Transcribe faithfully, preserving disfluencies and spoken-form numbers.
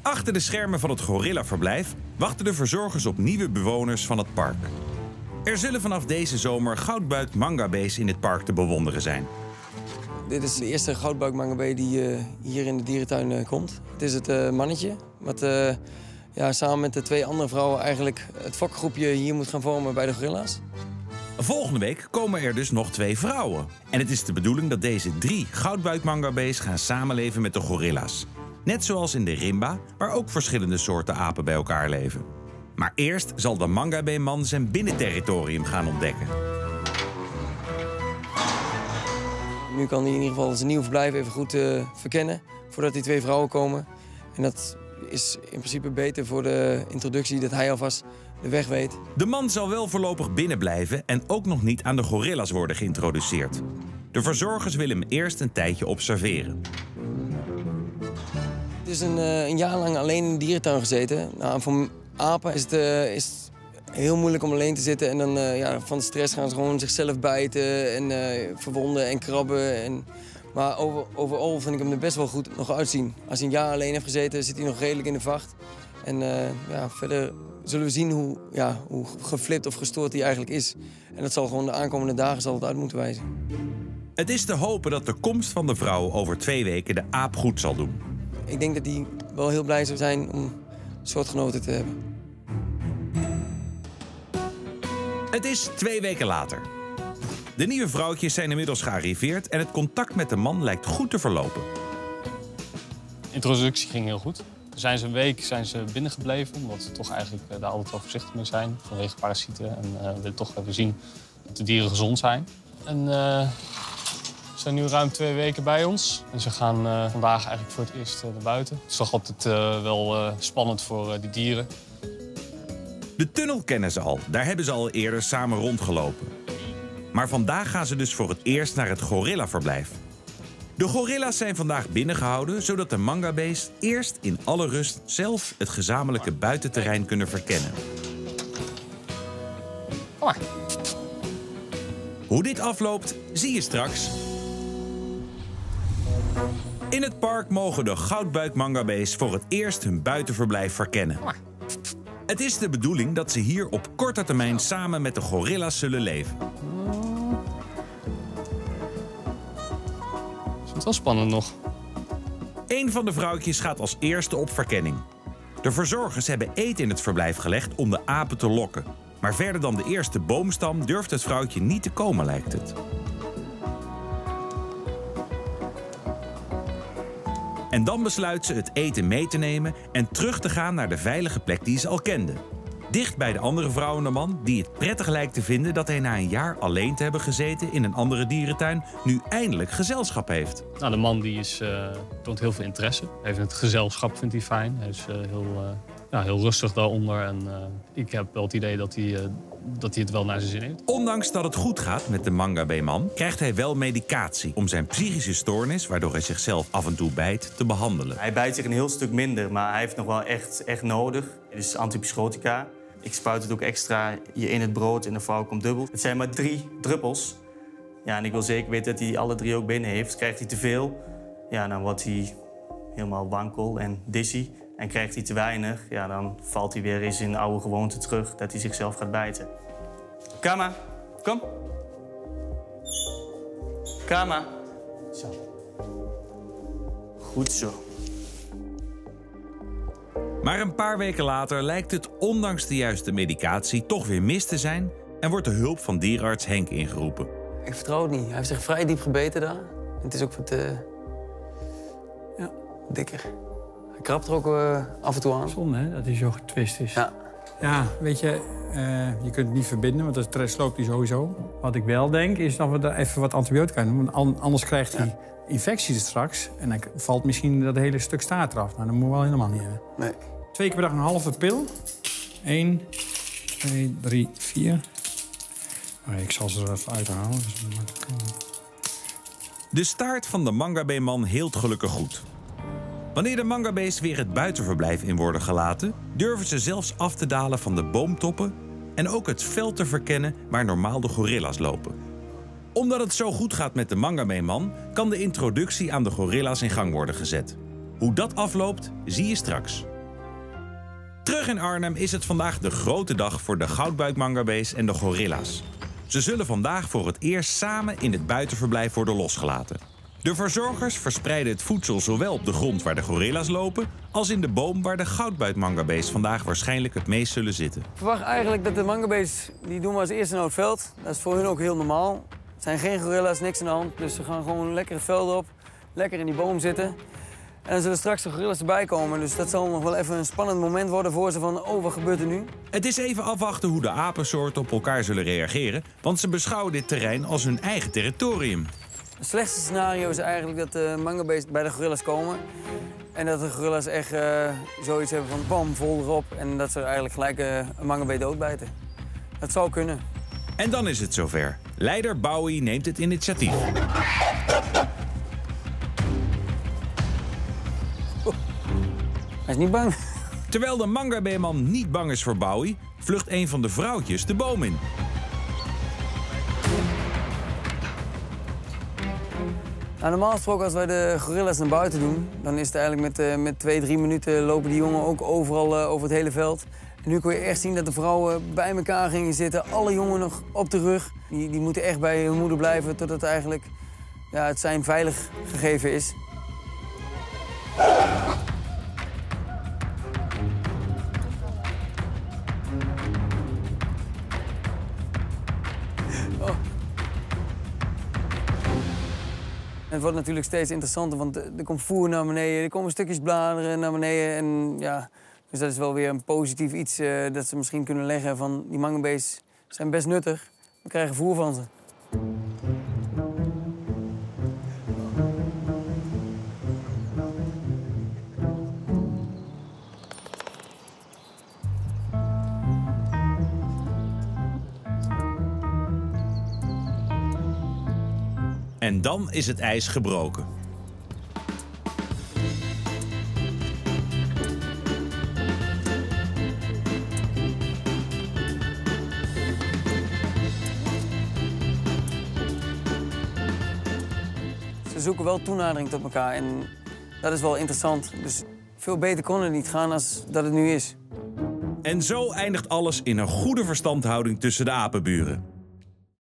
Achter de schermen van het gorillaverblijf wachten de verzorgers op nieuwe bewoners van het park. Er zullen vanaf deze zomer goudbuik mangabees in het park te bewonderen zijn. Dit is de eerste goudbuik mangabee die uh, hier in de dierentuin uh, komt. Het is het uh, mannetje wat uh, ja, samen met de twee andere vrouwen eigenlijk het fokgroepje hier moet gaan vormen bij de gorilla's. Volgende week komen er dus nog twee vrouwen. En het is de bedoeling dat deze drie goudbuikmangabees gaan samenleven met de gorilla's. Net zoals in de Rimba, waar ook verschillende soorten apen bij elkaar leven. Maar eerst zal de mangabee-man zijn binnenterritorium gaan ontdekken. Nu kan hij in ieder geval zijn nieuwe verblijf even goed uh, verkennen voordat die twee vrouwen komen. En dat is in principe beter voor de introductie, dat hij alvast de weg weet. De man zal wel voorlopig binnen blijven en ook nog niet aan de gorilla's worden geïntroduceerd. De verzorgers willen hem eerst een tijdje observeren. Het is een, uh, een jaar lang alleen in de dierentuin gezeten. Nou, voor apen is het, uh, is het heel moeilijk om alleen te zitten. En dan uh, ja, van de stress gaan ze gewoon zichzelf bijten en uh, verwonden en krabben. En... Maar over, overal vind ik hem er best wel goed nog uitzien. Als hij een jaar alleen heeft gezeten, zit hij nog redelijk in de vacht. En uh, ja, verder zullen we zien hoe, ja, hoe geflipt of gestoord hij eigenlijk is. En dat zal gewoon de aankomende dagen zal het uit moeten wijzen. Het is te hopen dat de komst van de vrouw over twee weken de aap goed zal doen. Ik denk dat hij wel heel blij zou zijn om soortgenoten te hebben. Het is twee weken later. De nieuwe vrouwtjes zijn inmiddels gearriveerd en het contact met de man lijkt goed te verlopen. De introductie ging heel goed. Zijn ze een week zijn ze binnengebleven, omdat we toch eigenlijk daar altijd wel voorzichtig mee zijn vanwege parasieten. En uh, we willen toch even zien dat de dieren gezond zijn. En uh, ze zijn nu ruim twee weken bij ons. En ze gaan uh, vandaag eigenlijk voor het eerst uh, naar buiten. Het is toch altijd uh, wel uh, spannend voor uh, die dieren. De tunnel kennen ze al, daar hebben ze al eerder samen rondgelopen. Maar vandaag gaan ze dus voor het eerst naar het gorillaverblijf. De gorilla's zijn vandaag binnengehouden, zodat de mangabees eerst in alle rust zelf het gezamenlijke buitenterrein kunnen verkennen. Kom maar. Hoe dit afloopt, zie je straks. In het park mogen de goudbuikmangabees voor het eerst hun buitenverblijf verkennen. Kom maar. Het is de bedoeling dat ze hier op korte termijn samen met de gorilla's zullen leven. Is het wel spannend nog? Een van de vrouwtjes gaat als eerste op verkenning. De verzorgers hebben eten in het verblijf gelegd om de apen te lokken. Maar verder dan de eerste boomstam durft het vrouwtje niet te komen, lijkt het. En dan besluit ze het eten mee te nemen en terug te gaan naar de veilige plek die ze al kende. Dicht bij de andere vrouw en de man, die het prettig lijkt te vinden dat hij na een jaar alleen te hebben gezeten in een andere dierentuin nu eindelijk gezelschap heeft. Nou, de man die is, uh, toont heel veel interesse. Hij heeft het gezelschap vindt hij fijn. Hij is uh, heel, uh, ja, heel rustig daaronder. En uh, ik heb wel het idee dat hij, uh, dat hij het wel naar zijn zin heeft. Ondanks dat het goed gaat met de mangabee-man, krijgt hij wel medicatie om zijn psychische stoornis, waardoor hij zichzelf af en toe bijt, te behandelen. Hij bijt zich een heel stuk minder, maar hij heeft nog wel echt, echt nodig. Het is antipsychotica. Ik spuit het ook extra hier in het brood en de vrouw komt dubbel. Het zijn maar drie druppels. Ja, en ik wil zeker weten dat hij alle drie ook binnen heeft. Krijgt hij te veel, ja, dan wordt hij helemaal wankel en dizzy. En krijgt hij te weinig, ja, dan valt hij weer eens in de oude gewoonte terug dat hij zichzelf gaat bijten. Kama, kom. Kama. Zo. Goed zo. Maar een paar weken later lijkt het ondanks de juiste medicatie toch weer mis te zijn en wordt de hulp van dierenarts Henk ingeroepen. Ik vertrouw het niet. Hij heeft zich vrij diep gebeten daar. Het is ook wat uh, ja, dikker. Hij krabt er ook uh, af en toe aan. Zonde, hè, dat hij zo getwist is. Ja. Ja, weet je, uh, je kunt het niet verbinden, want de stress loopt hij sowieso. Wat ik wel denk, is dat we er even wat antibiotica doen. Want anders krijgt hij ja. infecties straks. En dan valt misschien dat hele stuk staart eraf. Nou, dat moeten we wel helemaal niet hebben. Nee. Twee keer per dag een halve pil. Eén, twee, drie, vier. Oh, ik zal ze er even uithalen. De staart van de mangabee-man heelt gelukkig goed. Wanneer de mangabees weer het buitenverblijf in worden gelaten, durven ze zelfs af te dalen van de boomtoppen en ook het veld te verkennen waar normaal de gorilla's lopen. Omdat het zo goed gaat met de mangabee-man, kan de introductie aan de gorilla's in gang worden gezet. Hoe dat afloopt, zie je straks. Terug in Arnhem is het vandaag de grote dag voor de goudbuikmangabees en de gorilla's. Ze zullen vandaag voor het eerst samen in het buitenverblijf worden losgelaten. De verzorgers verspreiden het voedsel zowel op de grond waar de gorilla's lopen als in de boom waar de goudbuikmangabees vandaag waarschijnlijk het meest zullen zitten. Ik verwacht eigenlijk dat de mangabees, die doen we als eerste naar het veld. Dat is voor hun ook heel normaal. Het zijn geen gorilla's, niks aan de hand. Dus ze gaan gewoon lekker het veld op, lekker in die boom zitten. En dan zullen straks de gorilla's erbij komen. Dus dat zal nog wel even een spannend moment worden voor ze van, oh, wat gebeurt er nu? Het is even afwachten hoe de apensoorten op elkaar zullen reageren, want ze beschouwen dit terrein als hun eigen territorium. Het slechtste scenario is eigenlijk dat de mangabees bij de gorilla's komen. En dat de gorilla's echt uh, zoiets hebben van bam, vol erop. En dat ze eigenlijk gelijk uh, een mangabee doodbijten. Dat zou kunnen. En dan is het zover. Leider Bowie neemt het initiatief. Oh. Hij is niet bang. Terwijl de mangabeeman niet bang is voor Bowie, vlucht een van de vrouwtjes de boom in. Nou, normaal gesproken als wij de gorilla's naar buiten doen, dan is het eigenlijk met, uh, met twee, drie minuten lopen die jongen ook overal uh, over het hele veld. En nu kon je echt zien dat de vrouwen bij elkaar gingen zitten, alle jongen nog op de rug. Die, die moeten echt bij hun moeder blijven totdat eigenlijk, ja, het zijn veilig gegeven is. Oh. Het wordt natuurlijk steeds interessanter, want er komt voer naar beneden, er komen stukjes bladeren naar beneden. En ja, dus dat is wel weer een positief iets uh, dat ze misschien kunnen leggen van die mangabees zijn best nuttig. We krijgen voer van ze. En dan is het ijs gebroken. Ze zoeken wel toenadering tot elkaar en dat is wel interessant. Dus veel beter kon het niet gaan als dat het nu is. En zo eindigt alles in een goede verstandhouding tussen de apenburen.